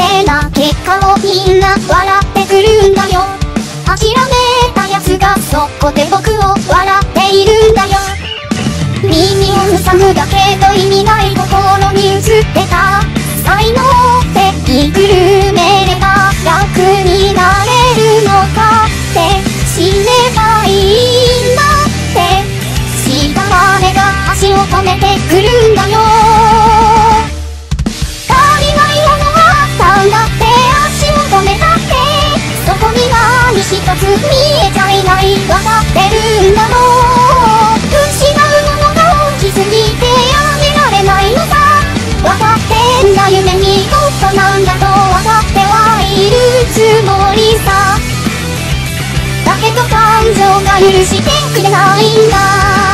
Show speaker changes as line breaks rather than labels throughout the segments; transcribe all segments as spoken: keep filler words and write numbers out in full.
めな結果をみんな笑ってくるんだよ。諦めた奴がそこで僕を笑っているんだよ。耳を塞ぐだけど意味ない心に映ってた才能って言いくるめれば楽になれるのかって死ねばいいんだって下までが足を止めてくるんだよ。足りないものがあったんだって足を止めたってそこに何一つ見えちゃいないわかってるんだろう。失うものが大きすぎてやめられないのさ。わかってんだ夢にもっとなんだとわかってはいるつもりさ。だけど感情が許してくれないんだ。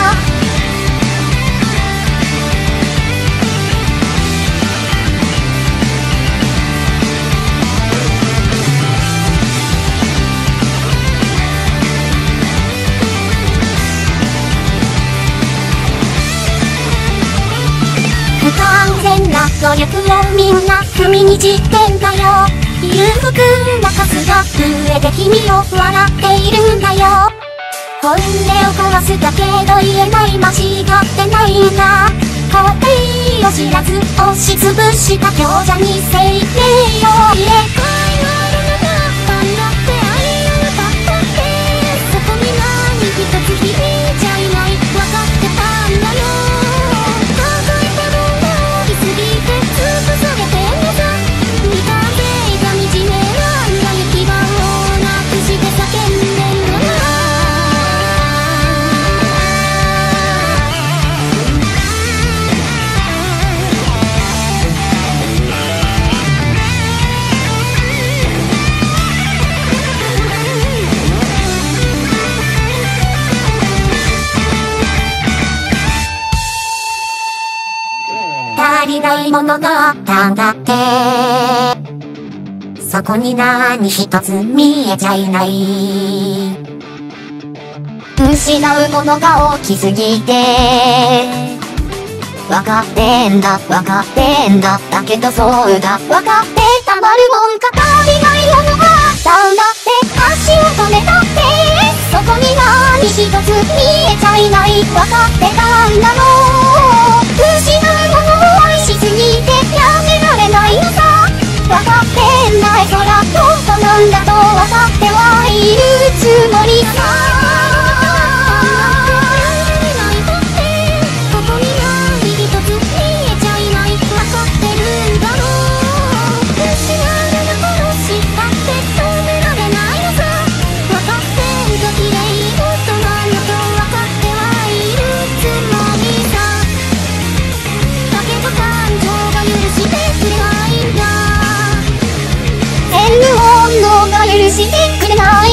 不完全な努力をみんな踏みにじってんだよ。裕福な数が増えて君を笑っているんだよ。本音を壊すだけど言えない間違ってないんだ。後悔を知らず押しつぶした強者に生命を入れ替えられなかったんだって愛らなかったってそこに何一つ響いちゃいないわかってたんだよ。抱えたものを見すぎて潰されてんのさ。見た目が惨めなんだ行き場をなくして叫んでんのな。足りないものがあったんだってそこに何一つ見えちゃいない。失うものが大きすぎてわかってんだわかってんだだけどそうだわかってたまるもんか。足りないものがあったんだって足を止めたってそこに何一つ見えちゃいないわかってたんだろう。失うものを愛しすぎてやめられないのさ。わかってんだ絵空本当なんだとわかってはいるつもりさ。許してくれない